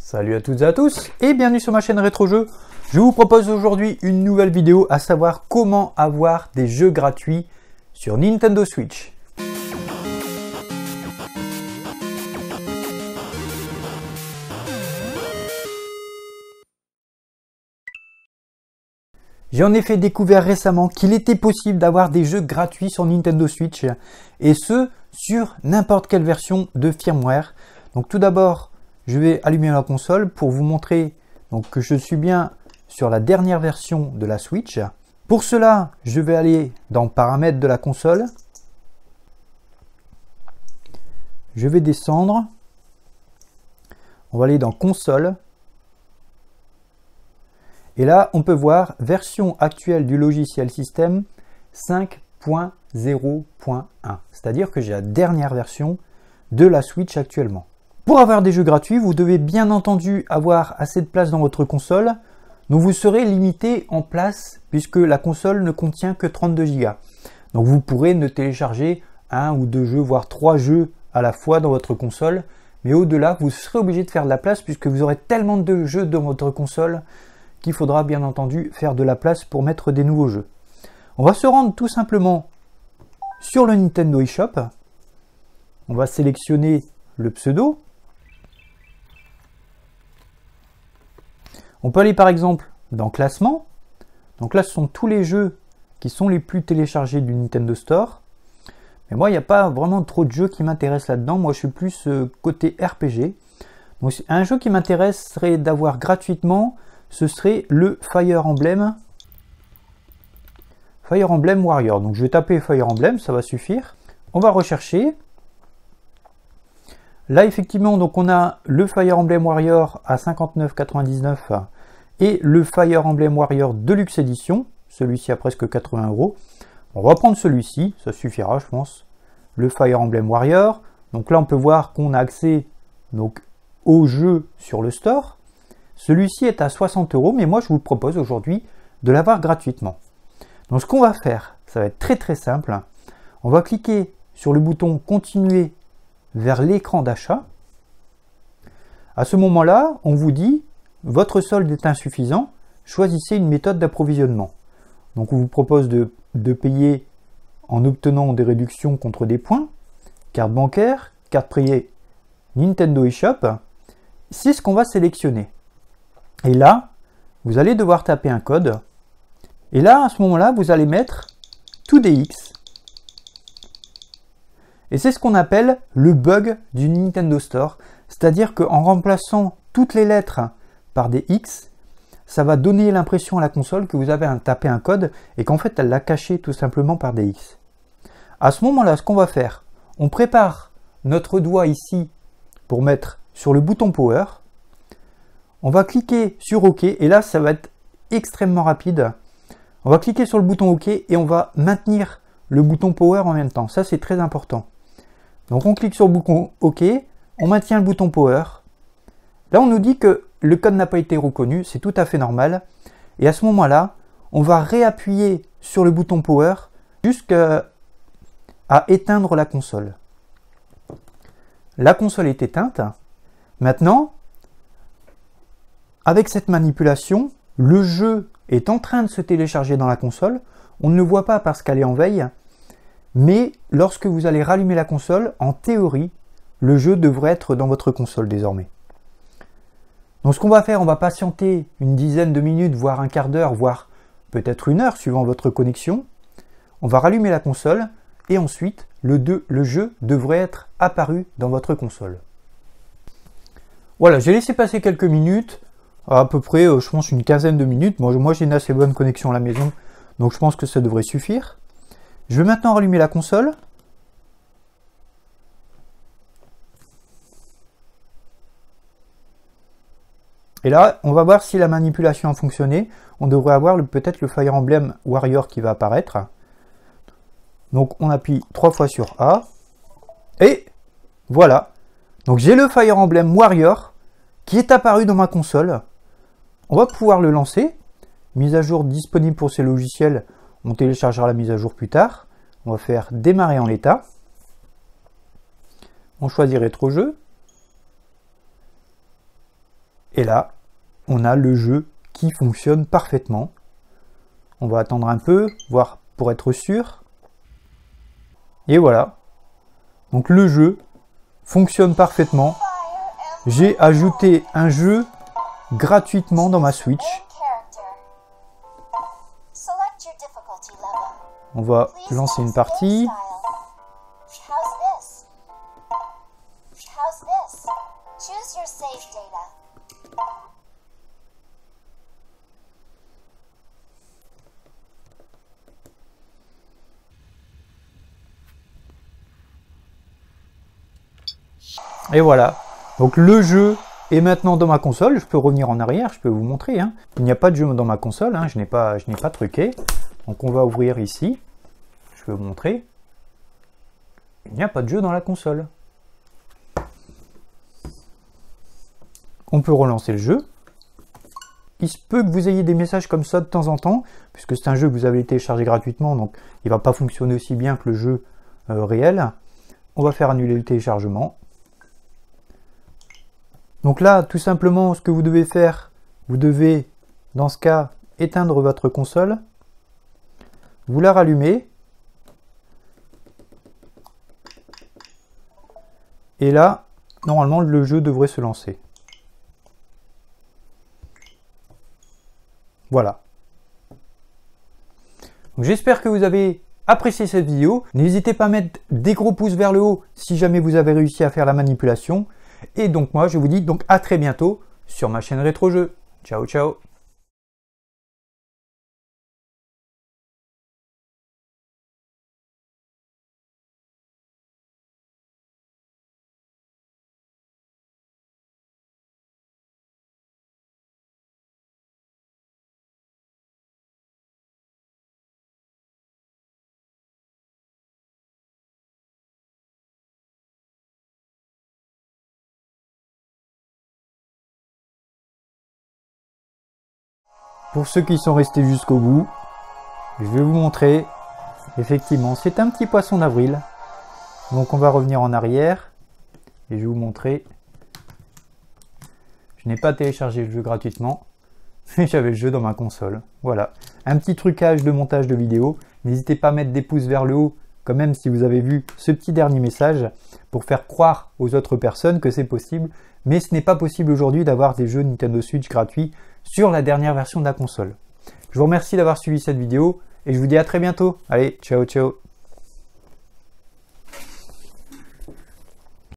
Salut à toutes et à tous et bienvenue sur ma chaîne Rétro Jeux. Je vous propose aujourd'hui une nouvelle vidéo, à savoir comment avoir des jeux gratuits sur Nintendo Switch. J'ai en effet découvert récemment qu'il était possible d'avoir des jeux gratuits sur Nintendo Switch, et ce, sur n'importe quelle version de firmware. Donc tout d'abord, je vais allumer la console pour vous montrer que je suis bien sur la dernière version de la Switch. Pour cela, je vais aller dans Paramètres de la console. Je vais descendre. On va aller dans Console. Et là, on peut voir version actuelle du logiciel système 5.0.1. C'est-à-dire que j'ai la dernière version de la Switch actuellement. Pour avoir des jeux gratuits, vous devez bien entendu avoir assez de place dans votre console. Donc vous serez limité en place puisque la console ne contient que 32 Go. Donc vous pourrez ne télécharger 1 ou 2 jeux, voire 3 jeux à la fois dans votre console. Mais au-delà, vous serez obligé de faire de la place puisque vous aurez tellement de jeux dans votre console qu'il faudra bien entendu faire de la place pour mettre des nouveaux jeux. On va se rendre tout simplement sur le Nintendo eShop. On va sélectionner le pseudo. On peut aller par exemple dans Classement. Donc là, ce sont tous les jeux qui sont les plus téléchargés du Nintendo Store. Mais moi, il n'y a pas vraiment trop de jeux qui m'intéressent là-dedans. Moi, je suis plus côté RPG. Donc, un jeu qui m'intéresserait d'avoir gratuitement, ce serait le Fire Emblem Warrior. Donc je vais taper Fire Emblem, ça va suffire. On va rechercher. Là effectivement, donc on a le Fire Emblem Warrior à 59,99 et le Fire Emblem Warrior Deluxe Edition. Celui-ci à presque 80 €. On va prendre celui-ci, ça suffira je pense. Le Fire Emblem Warrior. Donc là on peut voir qu'on a accès au jeu sur le store. Celui-ci est à 60 €, mais moi je vous propose aujourd'hui de l'avoir gratuitement. Donc ce qu'on va faire, ça va être très simple. On va cliquer sur le bouton continuer vers l'écran d'achat. À ce moment-là, on vous dit votre solde est insuffisant, choisissez une méthode d'approvisionnement. Donc on vous propose de payer en obtenant des réductions contre des points, carte bancaire, carte privée Nintendo eShop. C'est ce qu'on va sélectionner. Et là, vous allez devoir taper un code. Et là, à ce moment-là, vous allez mettre TODX. Et c'est ce qu'on appelle le bug du Nintendo Store. C'est-à-dire qu'en remplaçant toutes les lettres par des X, ça va donner l'impression à la console que vous avez tapé un code et qu'en fait, elle l'a caché tout simplement par des X. À ce moment-là, ce qu'on va faire, on prépare notre doigt ici pour mettre sur le bouton Power. On va cliquer sur OK et là, ça va être extrêmement rapide. On va cliquer sur le bouton OK et on va maintenir le bouton Power en même temps. Ça, c'est très important. Donc, on clique sur le bouton OK, on maintient le bouton Power. Là, on nous dit que le code n'a pas été reconnu, c'est tout à fait normal. Et à ce moment-là, on va réappuyer sur le bouton Power jusqu'à éteindre la console. La console est éteinte. Maintenant, avec cette manipulation, le jeu est en train de se télécharger dans la console. On ne le voit pas parce qu'elle est en veille. Mais lorsque vous allez rallumer la console, en théorie, le jeu devrait être dans votre console désormais. Donc ce qu'on va faire, on va patienter une dizaine de minutes, voire un quart d'heure, voire peut-être une heure suivant votre connexion. On va rallumer la console et ensuite le jeu devrait être apparu dans votre console. Voilà, j'ai laissé passer quelques minutes. À peu près, je pense, une quinzaine de minutes. Moi j'ai une assez bonne connexion à la maison, donc je pense que ça devrait suffire. Je vais maintenant rallumer la console. Et là, on va voir si la manipulation a fonctionné. On devrait avoir peut-être le Fire Emblem Warrior qui va apparaître. Donc on appuie 3 fois sur A. Et voilà. Donc j'ai le Fire Emblem Warrior qui est apparu dans ma console. On va pouvoir le lancer. Mise à jour disponible pour ces logiciels. On téléchargera la mise à jour plus tard. On va faire démarrer en l'état. On choisit rétro jeu. Et là, on a le jeu qui fonctionne parfaitement. On va attendre un peu, voir pour être sûr. Et voilà. Donc le jeu fonctionne parfaitement. J'ai ajouté un jeu gratuitement dans ma Switch. On va lancer une partie. Et voilà, donc le jeu est maintenant dans ma console. Je peux revenir en arrière, je peux vous montrer. Hein. Il n'y a pas de jeu dans ma console, hein. Je n'ai pas truqué. Donc on va ouvrir ici. Je vais vous montrer. Il n'y a pas de jeu dans la console. On peut relancer le jeu. Il se peut que vous ayez des messages comme ça de temps en temps, puisque c'est un jeu que vous avez téléchargé gratuitement, donc il ne va pas fonctionner aussi bien que le jeu réel. On va faire annuler le téléchargement. Donc là, tout simplement, ce que vous devez faire, vous devez, dans ce cas, éteindre votre console. Vous la rallumez. Et là, normalement, le jeu devrait se lancer. Voilà. J'espère que vous avez apprécié cette vidéo. N'hésitez pas à mettre des gros pouces vers le haut si jamais vous avez réussi à faire la manipulation. Et donc moi, je vous dis donc à très bientôt sur ma chaîne Rétro Jeux. Ciao, ciao. Pour ceux qui sont restés jusqu'au bout, je vais vous montrer. Effectivement, c'est un petit poisson d'avril. Donc on va revenir en arrière et je vais vous montrer. Je n'ai pas téléchargé le jeu gratuitement, mais j'avais le jeu dans ma console. Voilà, un petit trucage de montage de vidéo. N'hésitez pas à mettre des pouces vers le haut, quand même si vous avez vu ce petit dernier message, pour faire croire aux autres personnes que c'est possible. Mais ce n'est pas possible aujourd'hui d'avoir des jeux Nintendo Switch gratuits sur la dernière version de la console. Je vous remercie d'avoir suivi cette vidéo et je vous dis à très bientôt. Allez, ciao ciao.